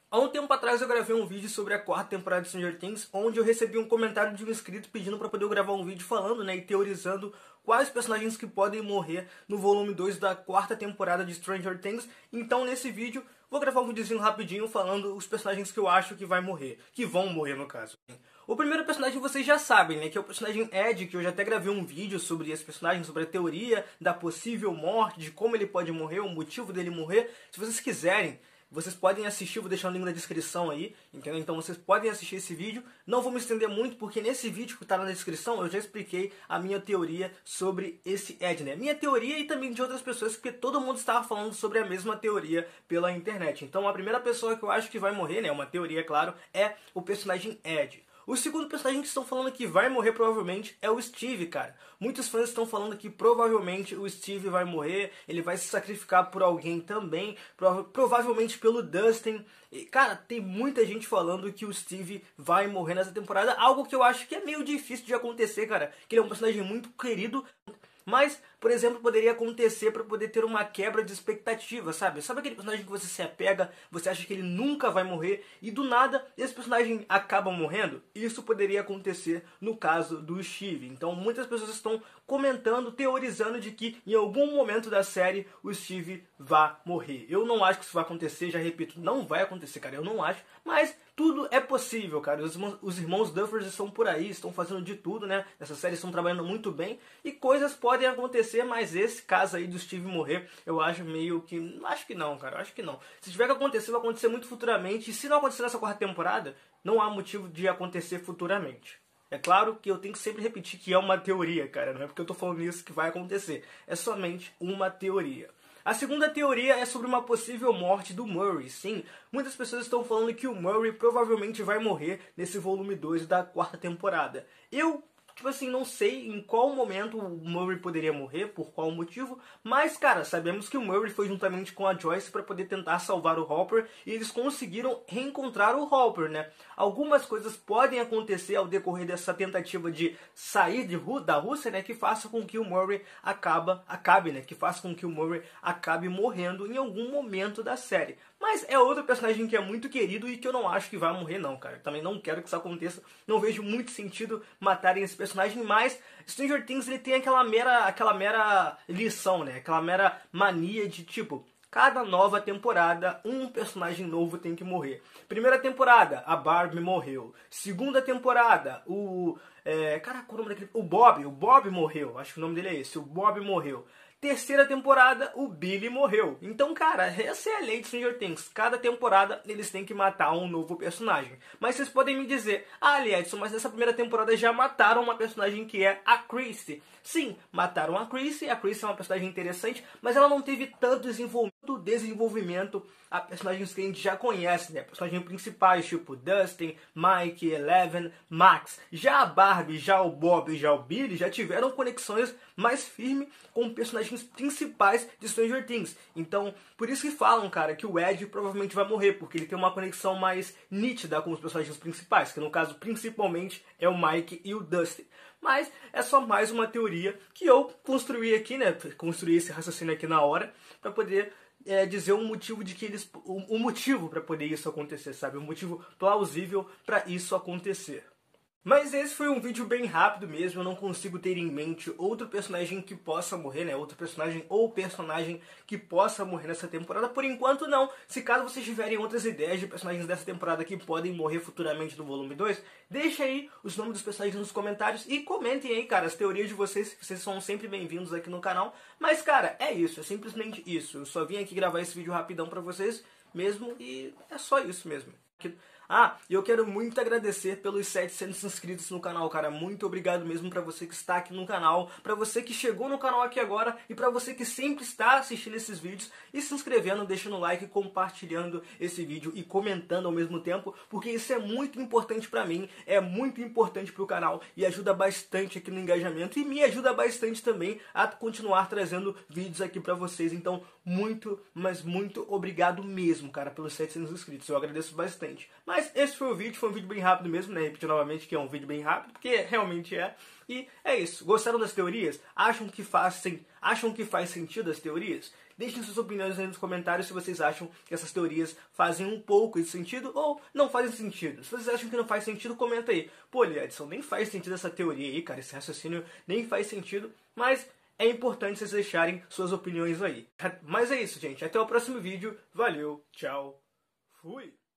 Há um tempo atrás eu gravei um vídeo sobre a quarta temporada de Stranger Things, onde eu recebi um comentário de um inscrito pedindo para poder eu gravar um vídeo falando, né, e teorizando quais personagens que podem morrer no volume 2 da quarta temporada de Stranger Things. Então nesse vídeo vou gravar um videozinho rapidinho falando os personagens que eu acho que vai morrer, que vão morrer no caso. O primeiro personagem vocês já sabem, né, que é o personagem Ed, que eu já até gravei um vídeo sobre esse personagem, sobre a teoria da possível morte, de como ele pode morrer, o motivo dele morrer. Se vocês quiserem, vocês podem assistir, vou deixar o link na descrição aí, entendeu? Então vocês podem assistir esse vídeo. Não vou me estender muito, porque nesse vídeo que está na descrição eu já expliquei a minha teoria sobre esse Ed, né? Minha teoria e também de outras pessoas, porque todo mundo estava falando sobre a mesma teoria pela internet. Então a primeira pessoa que eu acho que vai morrer, né? Uma teoria, claro, é o personagem Ed. O segundo personagem que estão falando que vai morrer provavelmente é o Steve, cara. Muitos fãs estão falando que provavelmente o Steve vai morrer, ele vai se sacrificar por alguém também, provavelmente pelo Dustin. E, cara, tem muita gente falando que o Steve vai morrer nessa temporada, algo que eu acho que é meio difícil de acontecer, cara. Que ele é um personagem muito querido, mas, por exemplo, poderia acontecer para poder ter uma quebra de expectativa, sabe? Sabe aquele personagem que você se apega, você acha que ele nunca vai morrer e do nada esse personagem acaba morrendo? Isso poderia acontecer no caso do Steve. Então muitas pessoas estão comentando, teorizando de que em algum momento da série o Steve vai morrer. Eu não acho que isso vai acontecer, já repito, não vai acontecer, cara, eu não acho, mas tudo é possível, cara. Os irmãos Duffers estão por aí, estão fazendo de tudo, né? Nessa série estão trabalhando muito bem e coisas podem acontecer, mas esse caso aí do Steve morrer, eu acho meio que... Acho que não, cara, acho que não. Se tiver que acontecer, vai acontecer muito futuramente. E se não acontecer nessa quarta temporada, não há motivo de acontecer futuramente. É claro que eu tenho que sempre repetir que é uma teoria, cara. Não é porque eu tô falando isso que vai acontecer. É somente uma teoria. A segunda teoria é sobre uma possível morte do Murray. Sim, muitas pessoas estão falando que o Murray provavelmente vai morrer nesse volume 2 da quarta temporada. Eu, tipo assim, não sei em qual momento o Murray poderia morrer, por qual motivo, mas, cara, sabemos que o Murray foi juntamente com a Joyce para poder tentar salvar o Hopper e eles conseguiram reencontrar o Hopper, né? Algumas coisas podem acontecer ao decorrer dessa tentativa de sair da Rússia, né, que faça com que o Murray acabe morrendo em algum momento da série. Mas é outro personagem que é muito querido e que eu não acho que vai morrer não, cara. Também não quero que isso aconteça. Não vejo muito sentido matarem esse personagem, mas Stranger Things ele tem aquela mera lição, né? Aquela mera mania de tipo... Cada nova temporada, um personagem novo tem que morrer. Primeira temporada, a Barbie morreu. Segunda temporada, caraca, o nome daquele... O Bob morreu. Acho que o nome dele é esse. O Bob morreu. Terceira temporada, o Billy morreu. Então, cara, essa é a lei de Stranger Things. Cada temporada eles têm que matar um novo personagem. Mas vocês podem me dizer, Edson, mas nessa primeira temporada já mataram uma personagem que é a Chrissy. Sim, mataram a Chrissy. A Chrissy é uma personagem interessante, mas ela não teve tanto desenvolvimento a personagens que a gente já conhece, né? Personagens principais, tipo Dustin, Mike, Eleven, Max. Já a Barbie, já o Bob e já o Billy já tiveram conexões mais firmes com personagens principais de Stranger Things. Então, por isso que falam, cara, que o Ed provavelmente vai morrer, porque ele tem uma conexão mais nítida com os personagens principais, que no caso, principalmente, é o Mike e o Dustin. Mas é só mais uma teoria que eu construí aqui, né? Construí esse raciocínio aqui na hora, para poder dizer um motivo de que um motivo para poder isso acontecer, sabe? Um motivo plausível para isso acontecer. Mas esse foi um vídeo bem rápido mesmo, eu não consigo ter em mente outro personagem que possa morrer, né? Outro personagem ou personagem que possa morrer nessa temporada. Por enquanto não. Se caso vocês tiverem outras ideias de personagens dessa temporada que podem morrer futuramente no volume 2, deixa aí os nomes dos personagens nos comentários e comentem aí, cara, as teorias de vocês são sempre bem-vindos aqui no canal. Mas, cara, é isso, é simplesmente isso. Eu só vim aqui gravar esse vídeo rapidão pra vocês mesmo e é só isso mesmo. E eu quero muito agradecer pelos 700 inscritos no canal, cara. Muito obrigado mesmo pra você que está aqui no canal, pra você que chegou no canal aqui agora e pra você que sempre está assistindo esses vídeos e se inscrevendo, deixando o like, compartilhando esse vídeo e comentando ao mesmo tempo, porque isso é muito importante pra mim, é muito importante pro canal e ajuda bastante aqui no engajamento e me ajuda bastante também a continuar trazendo vídeos aqui pra vocês. Então, muito, mas muito obrigado mesmo, cara, pelos 700 inscritos. Eu agradeço bastante. Mas esse foi um vídeo bem rápido mesmo, né? Repetir novamente que é um vídeo bem rápido, porque realmente é. E é isso. Gostaram das teorias? Acham que faz sentido as teorias? Deixem suas opiniões aí nos comentários se vocês acham que essas teorias fazem um pouco de sentido ou não fazem sentido. Se vocês acham que não faz sentido, comenta aí. Pô, Edson, nem faz sentido essa teoria aí, cara. Esse raciocínio nem faz sentido, mas é importante vocês deixarem suas opiniões aí. Mas é isso, gente. Até o próximo vídeo. Valeu, tchau, fui!